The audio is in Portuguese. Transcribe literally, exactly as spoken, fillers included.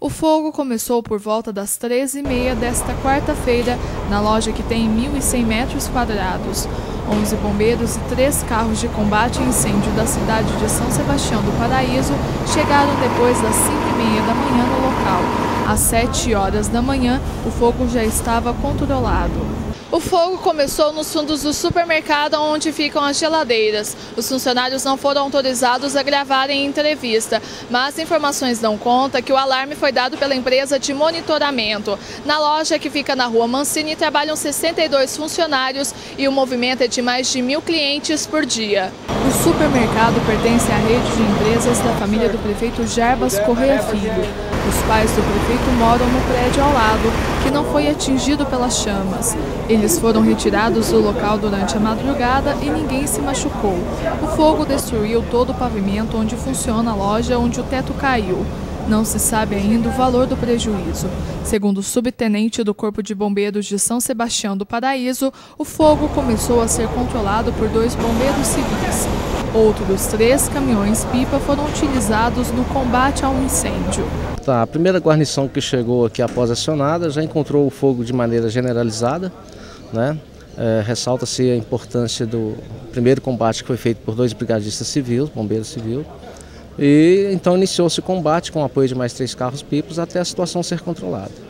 O fogo começou por volta das treze e meia desta quarta-feira na loja que tem mil e cem metros quadrados. onze bombeiros e três carros de combate a incêndio da cidade de São Sebastião do Paraíso chegaram depois das cinco e meia da manhã no local. Às sete horas da manhã, o fogo já estava controlado. O fogo começou nos fundos do supermercado onde ficam as geladeiras. Os funcionários não foram autorizados a gravarem entrevista, mas informações dão conta que o alarme foi dado pela empresa de monitoramento. Na loja, que fica na rua Mancini, trabalham sessenta e dois funcionários e o movimento é de mais de mil clientes por dia. O supermercado pertence à rede de empresas da família do prefeito Jarbas Correia Filho. Os pais do prefeito moram no prédio ao lado, que não foi atingido pelas chamas. Eles foram retirados do local durante a madrugada e ninguém se machucou. O fogo destruiu todo o pavimento onde funciona a loja, onde o teto caiu. Não se sabe ainda o valor do prejuízo. Segundo o subtenente do Corpo de Bombeiros de São Sebastião do Paraíso, o fogo começou a ser controlado por dois bombeiros civis. Outros três caminhões-pipa foram utilizados no combate ao incêndio. Tá, a primeira guarnição que chegou aqui após acionada já encontrou o fogo de maneira generalizada, né? É, ressalta-se a importância do primeiro combate que foi feito por dois brigadistas civis, bombeiros civis, e então iniciou-se o combate com o apoio de mais três carros-pipas até a situação ser controlada.